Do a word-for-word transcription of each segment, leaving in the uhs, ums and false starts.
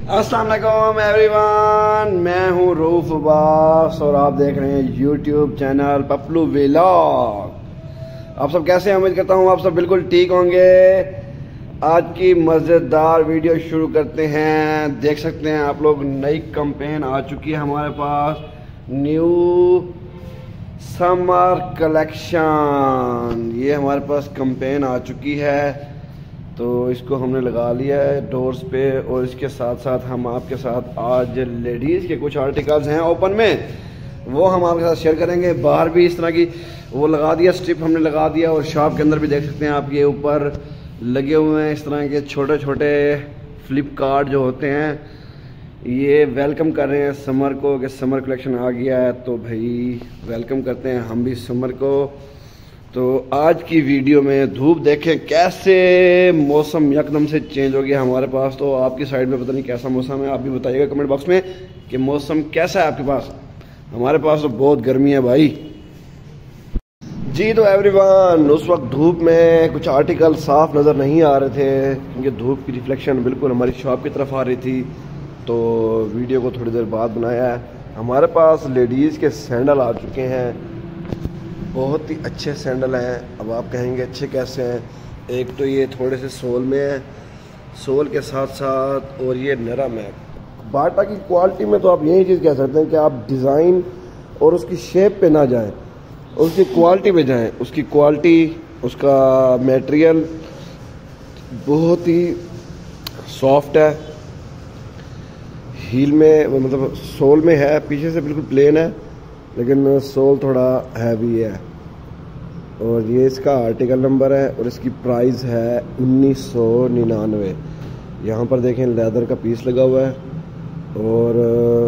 अस्सलाम वालेकुम एवरीवन, मैं हूं रऊफ अब्बास और आप देख रहे हैं यूट्यूब चैनल पपलू व्लॉग। आप सब कैसे हैं? उम्मीद करता हूं आप सब बिल्कुल ठीक होंगे। आज की मज़ेदार वीडियो शुरू करते हैं। देख सकते हैं आप लोग, नई कैंपेन आ चुकी है हमारे पास, न्यू समर कलेक्शन। ये हमारे पास कैंपेन आ चुकी है, तो इसको हमने लगा लिया है डोर्स पे। और इसके साथ साथ हम आपके साथ आज लेडीज़ के कुछ आर्टिकल्स हैं ओपन में, वो हम आपके साथ शेयर करेंगे। बाहर भी इस तरह की वो लगा दिया, स्ट्रिप हमने लगा दिया। और शॉप के अंदर भी देख सकते हैं आप, ये ऊपर लगे हुए हैं इस तरह के छोटे छोटे फ्लिपकार्ट जो होते हैं। ये वेलकम कर रहे हैं समर को कि समर कलेक्शन आ गया है, तो भाई वेलकम करते हैं हम भी समर को। तो आज की वीडियो में धूप देखें कैसे मौसम एकदम से चेंज हो गया हमारे पास। तो आपकी साइड में पता नहीं कैसा मौसम है, आप भी बताइएगा कमेंट बॉक्स में कि मौसम कैसा है आपके पास। हमारे पास तो बहुत गर्मी है भाई जी। तो एवरीवन, उस वक्त धूप में कुछ आर्टिकल साफ नज़र नहीं आ रहे थे क्योंकि धूप की रिफ्लेक्शन बिल्कुल हमारी शॉप की तरफ आ रही थी, तो वीडियो को थोड़ी देर बाद बनाया है। हमारे पास लेडीज़ के सैंडल आ चुके हैं, बहुत ही अच्छे सैंडल हैं। अब आप कहेंगे अच्छे कैसे हैं? एक तो ये थोड़े से सोल में है, सोल के साथ साथ और ये नरम है। बाटा की क्वालिटी में तो आप यही चीज़ कह सकते हैं कि आप डिज़ाइन और उसकी शेप पे ना जाएं, उसकी क्वालिटी पे जाएं। उसकी क्वालिटी, उसका मटेरियल बहुत ही सॉफ्ट है। हील में मतलब सोल में है, पीछे से बिल्कुल प्लेन है, लेकिन सोल थोड़ा हैवी है। और ये इसका आर्टिकल नंबर है और इसकी प्राइस है उन्नीस सौ निन्यानवे। यहाँ पर देखें लेदर का पीस लगा हुआ है और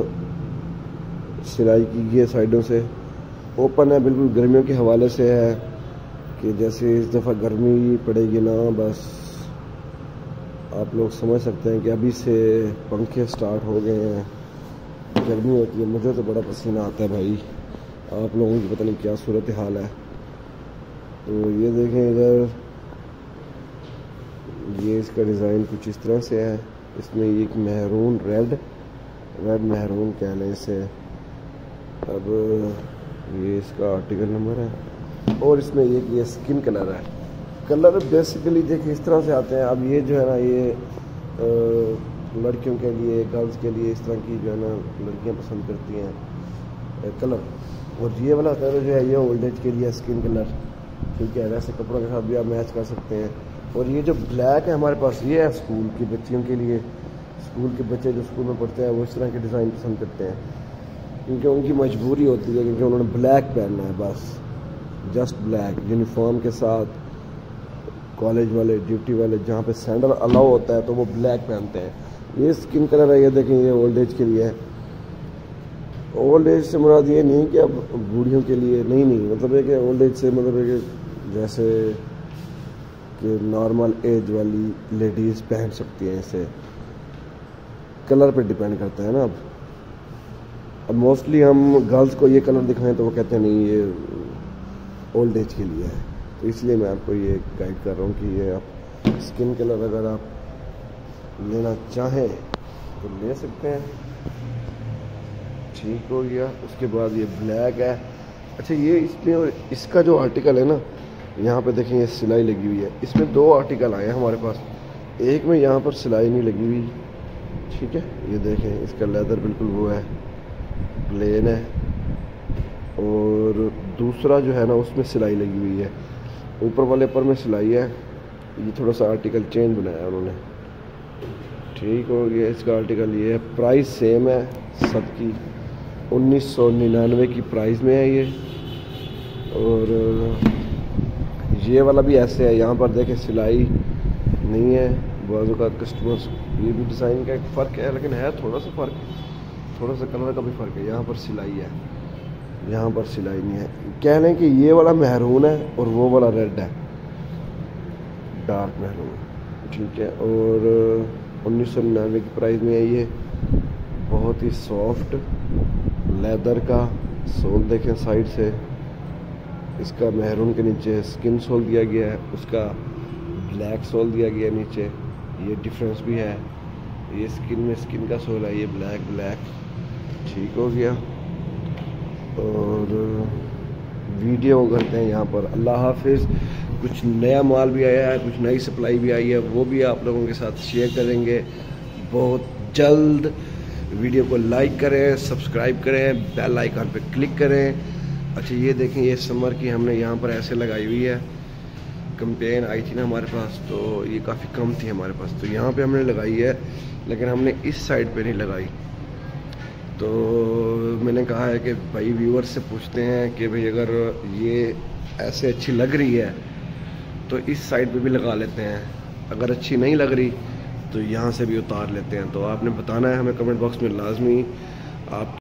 सिलाई की ये साइडों से ओपन है। बिल्कुल गर्मियों के हवाले से है कि जैसे इस दफ़ा गर्मी पड़ेगी ना, बस आप लोग समझ सकते हैं कि अभी से पंखे स्टार्ट हो गए हैं, गर्मी होती है। मुझे तो बड़ा पसीना आता है भाई, आप लोगों की पता नहीं क्या सूरत हाल है। तो ये देखें इधर, ये इसका डिज़ाइन कुछ इस तरह से है। इसमें एक महरून रेड रेड महरून कह लें इसे। अब ये इसका आर्टिकल नंबर है और इसमें एक ये स्किन कलर है। कलर बेसिकली देखिए इस तरह से आते हैं। अब ये जो है ना, ये आ, लड़कियों के लिए, गर्ल्स के लिए इस तरह की जो है ना लड़कियां पसंद करती हैं कलर। और ये वाला कलर जो है ये ओल्ड एज के लिए स्किन कलर, ठीक है। वैसे कपड़ों के साथ भी आप मैच कर सकते हैं। और ये जो ब्लैक है हमारे पास, ये है स्कूल की बच्चियों के लिए। स्कूल के बच्चे जो स्कूल में पढ़ते हैं वो इस तरह के डिज़ाइन पसंद करते हैं क्योंकि उनकी मजबूरी होती है, क्योंकि उन्होंने ब्लैक पहनना है, बस जस्ट ब्लैक। यूनिफॉर्म के साथ कॉलेज वाले, ड्यूटी वाले, जहाँ पे सैंडल अलाउ होता है तो वो ब्लैक पहनते हैं। ये स्किन कलर है, ये देखें, ये ओल्ड एज के लिए है। ओल्ड एज से मुराद ये नहीं कि अब बूढ़ियों के लिए, नहीं नहीं मतलब है कि ओल्ड एज से मतलब है कि जैसे कि नॉर्मल एज वाली लेडीज़ पहन सकती हैं इसे। कलर पे डिपेंड करता है ना। अब अब मोस्टली हम गर्ल्स को ये कलर दिखाएं तो वो कहते हैं नहीं ये ओल्ड एज के लिए है, तो इसलिए मैं आपको ये गाइड कर रहा हूँ कि ये आप स्किन कलर अगर आप लेना चाहें तो ले सकते हैं। ठीक हो गया। उसके बाद ये ब्लैक है। अच्छा, ये इसमें और इसका जो आर्टिकल है ना, यहाँ पे देखें ये सिलाई लगी हुई है। इसमें दो आर्टिकल आए हैं हमारे पास, एक में यहाँ पर सिलाई नहीं लगी हुई, ठीक है। ये देखें इसका लेदर बिल्कुल वो है, प्लेन है। और दूसरा जो है ना उसमें सिलाई लगी हुई है, ऊपर वाले पर में सिलाई है। ये थोड़ा सा आर्टिकल चेंज बनाया उन्होंने, ठीक हो गया। इसका आर्टिकल ये है, प्राइस सेम है सबकी, उन्नीस सौ निन्यानवे की प्राइस में है ये। और ये वाला भी ऐसे है, यहाँ पर देखें सिलाई नहीं है। बाजू का कस्टमर्स, ये भी डिज़ाइन का एक फ़र्क है, लेकिन है थोड़ा सा फ़र्क, थोड़ा सा कलर का भी फ़र्क है। यहाँ पर सिलाई है, यहाँ पर सिलाई नहीं है। कह लें कि ये वाला महरून है और वो वाला रेड है, डार्क महरून, ठीक है। और उन्नीस सौ निन्यानवे की प्राइस में है ये। बहुत ही सॉफ्ट लेदर का सोल देखें साइड से, इसका महरून के नीचे स्किन सोल दिया गया है, उसका ब्लैक सोल दिया गया है नीचे, ये डिफरेंस भी है। ये स्किन में स्किन का सोल है, ये ब्लैक ब्लैक ठीक हो गया। और वीडियो करते हैं यहाँ पर। अल्लाह हाफिज़। कुछ नया माल भी आया है, कुछ नई सप्लाई भी आई है, वो भी आप लोगों के साथ शेयर करेंगे बहुत जल्द। वीडियो को लाइक करें, सब्सक्राइब करें, बेल आइकन पे क्लिक करें। अच्छा ये देखें, ये समर की हमने यहाँ पर ऐसे लगाई हुई है। कैंपेन आई थी ना हमारे पास, तो ये काफ़ी कम थी हमारे पास, तो यहाँ पे हमने लगाई है, लेकिन हमने इस साइड पे नहीं लगाई। तो मैंने कहा है कि भाई व्यूअर से पूछते हैं कि भाई अगर ये ऐसे अच्छी लग रही है तो इस साइड पे भी लगा लेते हैं, अगर अच्छी नहीं लग रही तो यहाँ से भी उतार लेते हैं। तो आपने बताना है हमें कमेंट बॉक्स में लाजमी। आप